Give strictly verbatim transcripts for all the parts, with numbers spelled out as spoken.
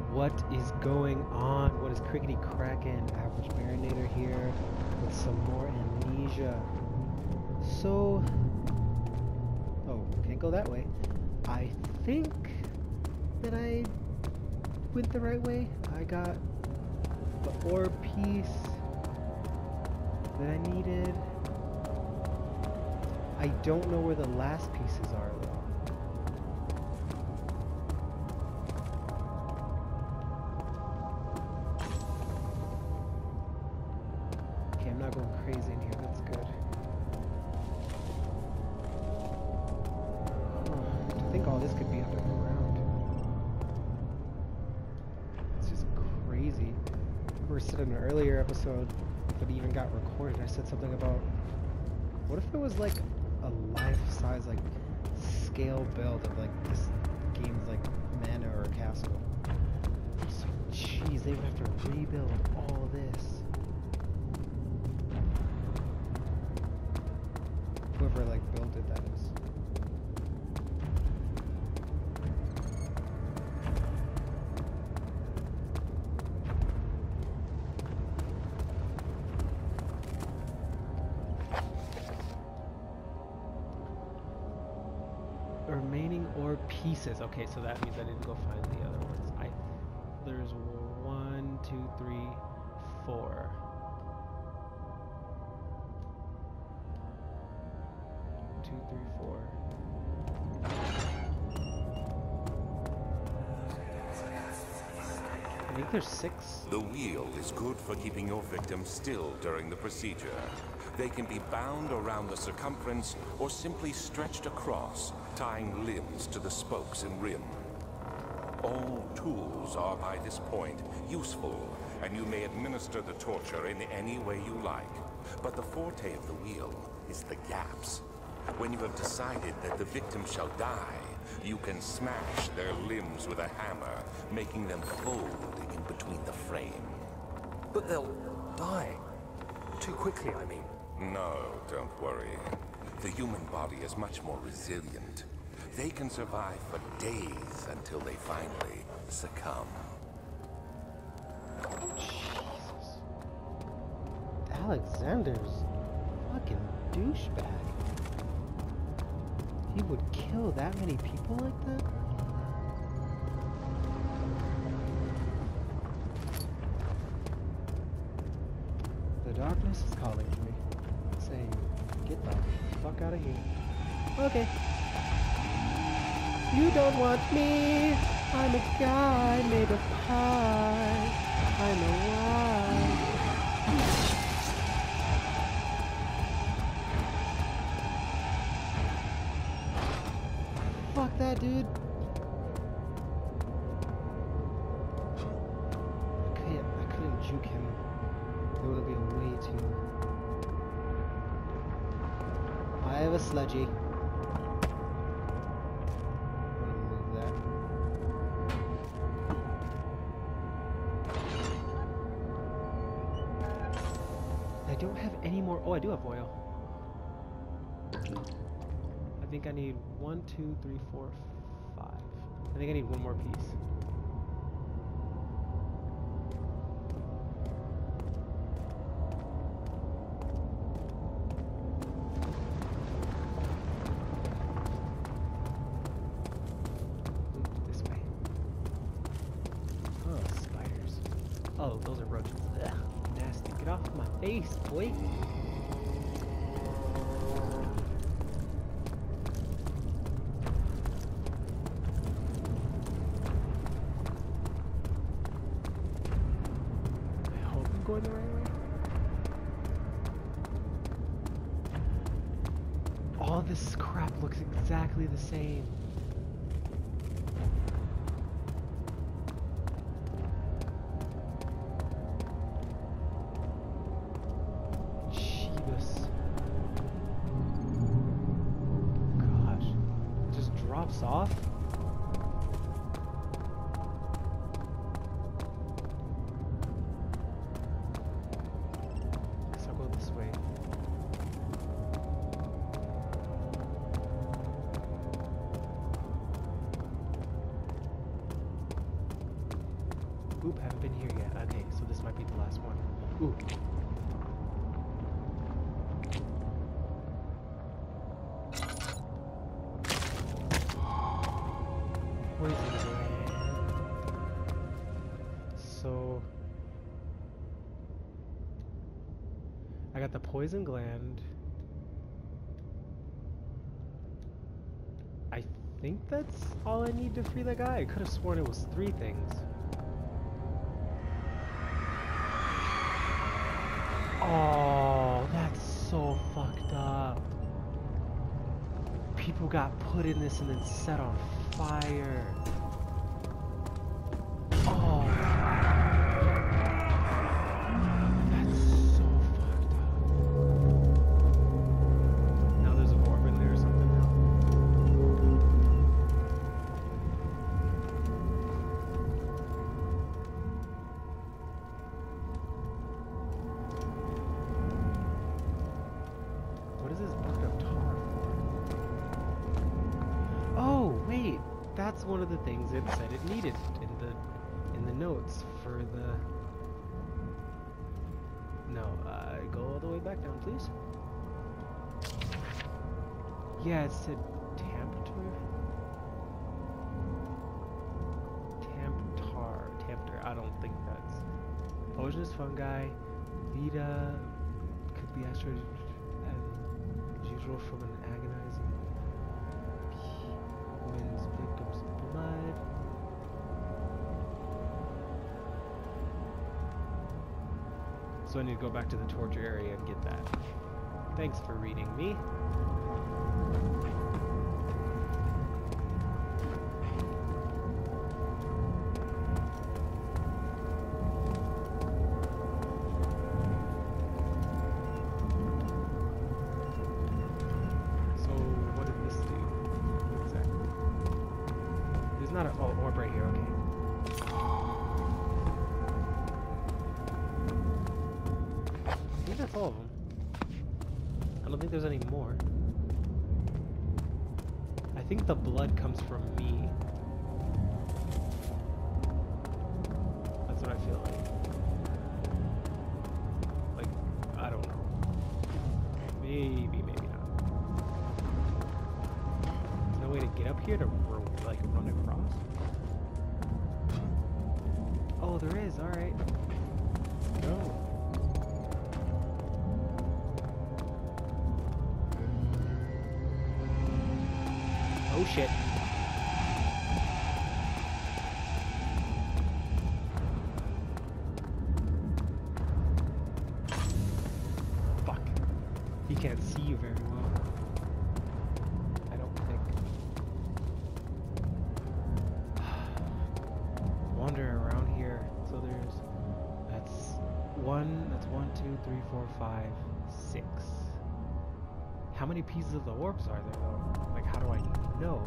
What is going on? What is crickety crackin'? Average Marinator here with some more Amnesia. So, oh, can't go that way. I think that I went the right way. I got the ore piece that I needed. I don't know where the last pieces are though. Okay, I'm not going crazy in here, that's good. Huh, I think all this could be underground. It's just crazy. We were said in an earlier episode, but it even got recorded, I said something about, what if it was like a life-size, like, scale build of, like, this game's, like, manor or castle. So, jeez, they would have to rebuild all this. Whoever, like, built it, that is. Remaining ore pieces. Okay, so that means I didn't go find the other ones. I there's one, two, three, four. Two, three, four. I think there's six. The wheel is good for keeping your victim still during the procedure. They can be bound around the circumference or simply stretched across, tying limbs to the spokes and rim. All tools are by this point useful, and you may administer the torture in any way you like. But the forte of the wheel is the gaps. When you have decided that the victim shall die, you can smash their limbs with a hammer, making them fold in between the frame. But they'll die. Too quickly, I mean. No, don't worry. The human body is much more resilient. They can survive for days until they finally succumb. Jesus. Alexander's fucking douchebag. He would kill that many people like that? The darkness is calling to me, saying, get the fuck out of here. Okay. You don't want me. I'm a guy made of pie. I know why. Fuck that, dude. I couldn't, I couldn't juke him. It would be way too... I have a sludgy. Remove that. I don't have any more... Oh, I do have oil. I think I need one, two, three, four, five. I think I need one more piece. This way. Oh, spiders. Oh, those are roaches. Ugh, nasty. Get off my face, boy. Going the right way? All this crap looks exactly the same. Jeebus. Gosh. It just drops off? Oop, haven't been here yet. Okay, so this might be the last one. Ooh. Poison gland. So I got the poison gland. I think that's all I need to free that guy. I could have sworn it was three things. Oh, that's so fucked up. People got put in this and then set on fire. Oh, that's so fucked up. Now there's an orb in there or something now. What is this bucket of tar for? Oh, wait. That's one of the things it said it needed in the in the notes for the. No, uh, go all the way back down, please. Yeah, it said Tampter. Tamptar. Tampter. I don't think that's poisonous fungi. Vita could be extra as usual from an agonizing. Wins victims' blood. So I need to go back to the torture area and get that. Thanks for reading me. Not a oh, orb right here, okay. I think that's all of them. I don't think there's any more. I think the blood comes from me. That's what I feel like. Like, I don't know. Maybe, maybe not. There's no way to get up here to like run across? Oh, there is. All right. No. Oh shit. Fuck. He can't see you very well. I don't think. Wander around here. So there's that's one, that's one, two, three, four, five, six. How many pieces of the orbs are there though? Like, how do I know?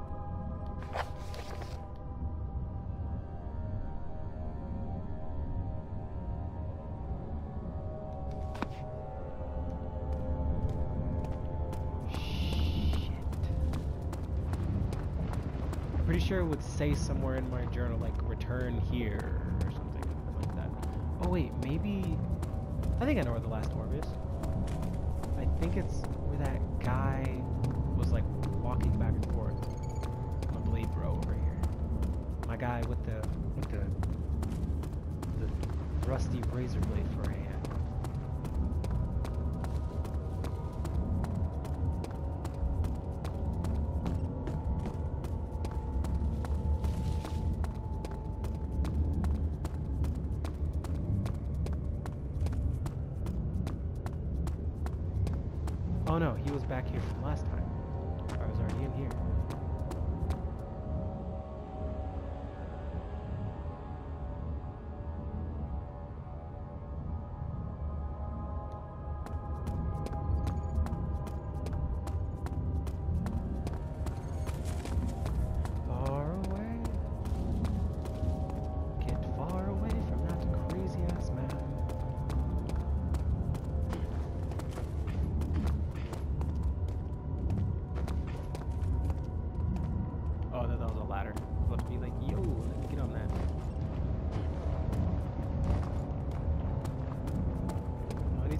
Pretty sure it would say somewhere in my journal like return here or something like that. Oh wait, maybe I think I know where the last orb is. I think it's where that guy was like walking back and forth. My blade bro over here. My guy with the with the the rusty razor blade for a hand. Oh no, he was back here from last time. I was already in here. Far away. Get far away from that crazy ass man.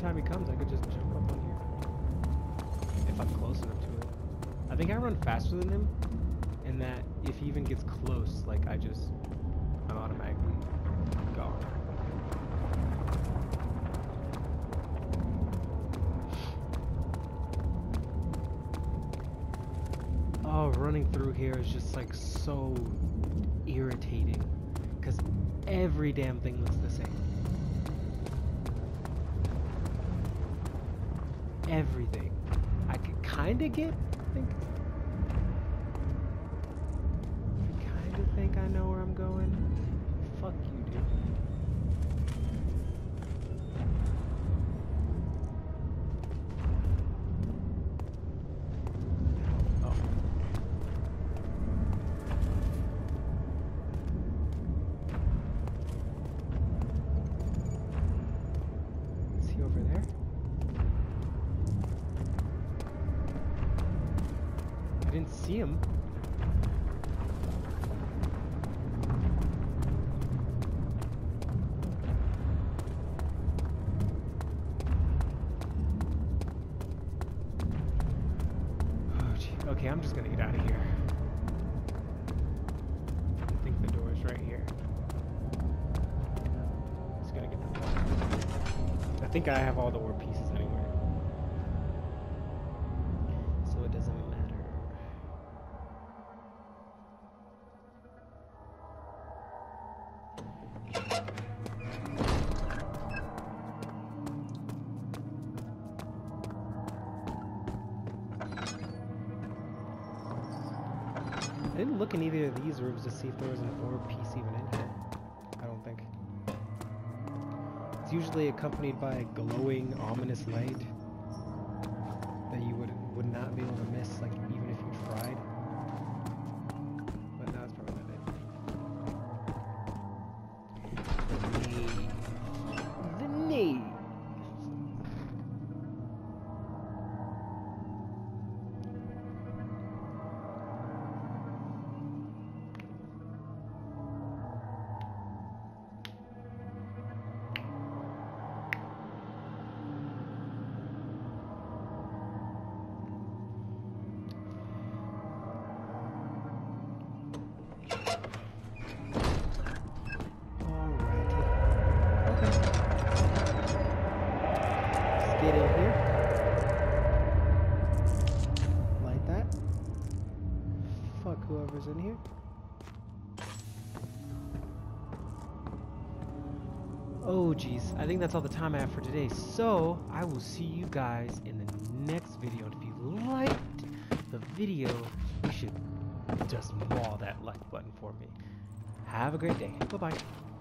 time he comes, I could just jump up on here. If I'm close enough to it. I think I run faster than him, and that if he even gets close, like I just, I'm automatically gone. Oh, running through here is just like so irritating, because every damn thing looks the same. Everything. I could kind of get, I think, I kind of think I know where I'm going. Fuck you, dude. Oh. Is he over there? I didn't see him. Oh, gee. Okay, I'm just gonna get out of here. I think the door is right here. Just gonna get the door. I think I have all the war pieces anyway. So it doesn't matter. I didn't look in either of these rooms to see if there was an orb piece even in here. I don't think. It's usually accompanied by a glowing, ominous light that you would would not be able to miss, like even if you tried. But no, it's probably not it. The nave. The nave. Get in here. Light that. Fuck whoever's in here. Oh geez, I think that's all the time I have for today. So I will see you guys in the next video. And if you liked the video, you should just maul that like button for me. Have a great day. Bye bye.